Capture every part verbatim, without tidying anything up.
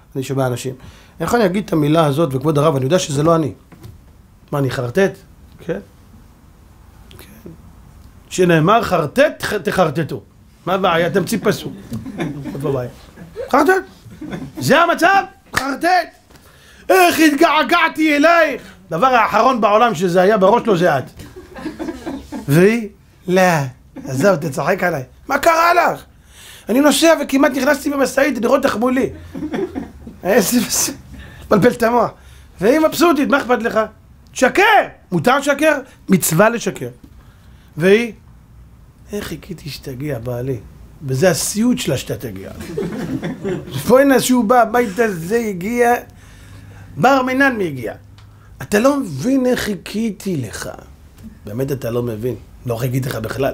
אני שומע אנשים. איך אני אגיד את המילה הזאת, וכבוד הרב, אני יודע שזה לא אני. מה, אני חרטט? כן. כן. שנאמר חרטט, תחרטטו. מה הבעיה? אתם ציפסו. מה הבעיה? חרטט. זה המצב? חרטט. איך התגעגעתי אלייך. דבר האחרון בעולם שזה היה בראש לו זה את. והיא? לא. עזוב, תצחק עליי. מה קרה לך? אני נוסע וכמעט נכנסתי במסעית, אני רואה אותך מולי. איזה בסדר. בלבל את המוח. והיא מבסוטית, מה אכפת לך? תשקר! מותר לשקר? מצווה לשקר. והיא? איך חיכיתי שתגיע, בעלי? וזה הסיוט שלה שאתה תגיע. פה הנה שהוא בא, הבית הזה הגיע, בר מינן מי הגיע. אתה לא מבין איך חיכיתי לך. באמת אתה לא מבין. לא חיכיתי לך בכלל.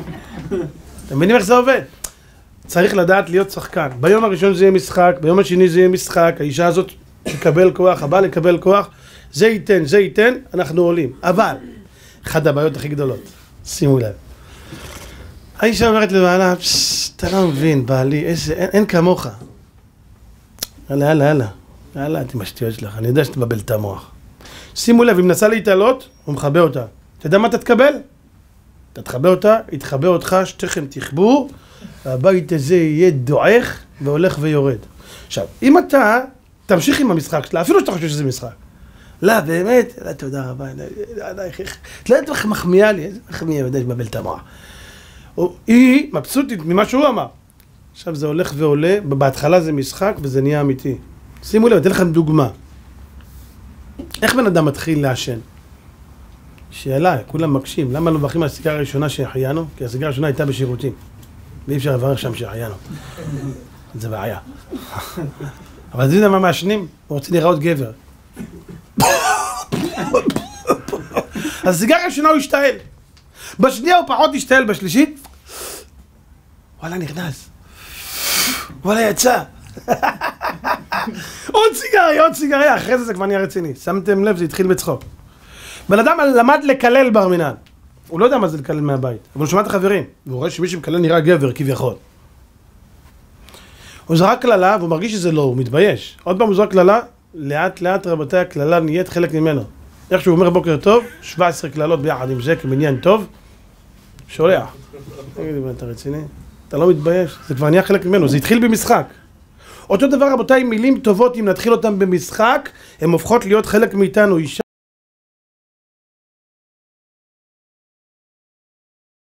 אתם מבינים איך זה עובד? צריך לדעת להיות שחקן. ביום הראשון זה יהיה משחק, ביום השני זה יהיה משחק, האישה הזאת תקבל כוח, הבא לקבל כוח, זה ייתן, זה ייתן, אנחנו עולים. אבל, אחת הבעיות הכי גדולות, שימו לב. האישה אומרת לבעלה, אתה לא מבין, בעלי, איזה, אין, אין כמוך. יאללה, יאללה, יאללה, יאללה, אתם השטויות שלך, אני יודע שתבבל את המוח. שימו לב, אם נסה להתעלות, הוא מחבא אותה. אתה יודע מה אתה תקבל? אתה תחבא אותה, יתחבא אותך, שתכם תחבו, והבית הזה יהיה דועך והולך ויורד. עכשיו, אם אתה תמשיך עם המשחק שלה, אפילו שאתה חושב שזה משחק. לא, באמת, לא, תודה רבה, את לא יודעת איך מחמיאה לי, איזה מחמיאה, יודע שבבל את המוח. היא מבסוטית ממה שהוא אמר. עכשיו זה הולך ועולה, בהתחלה זה משחק וזה נהיה אמיתי. שימו לב, אתן לכם דוגמה. איך בן אדם מתחיל לעשן? שאלה, כולם מקשים, למה לא מברכים על הסיגריה הראשונה שהחיינו? כי הסיגריה הראשונה הייתה בשירותים. ואי אפשר לברך שם שהחיינו. זה בעיה. אבל זה יודע מה מעשנים? הוא רוצה לראות גבר. אז הסיגריה הראשונה הוא השתעל. בשנייה הוא פחות השתעל, בשלישית וואלה נכנס. וואלה יצא. עוד סיגריה, עוד סיגריה, אחרי זה זה כבר נהיה רציני. שמתם לב, זה התחיל בצחוק. בן אדם למד לקלל בר מינן. הוא לא יודע מה זה לקלל מהבית, אבל הוא שומע את החברים. והוא רואה שמי שמקלל נראה גבר, כביכול. הוא זרק קללה, והוא מרגיש שזה לא, הוא מתבייש. עוד פעם הוא זרק קללה, לאט לאט רבתי הקללה נהיית חלק ממנו. איך שהוא אומר בוקר טוב, שבע עשרה קללות ביחד עם זה כמניין טוב, שולח. תגיד לי, אתה רציני? אתה לא מתבייש? זה כבר נהיה חלק ממנו, זה התחיל במשחק. אותו דבר רבותיי, מילים טובות, אם נתחיל אותם במשחק, הן הופכות להיות חלק מאיתנו.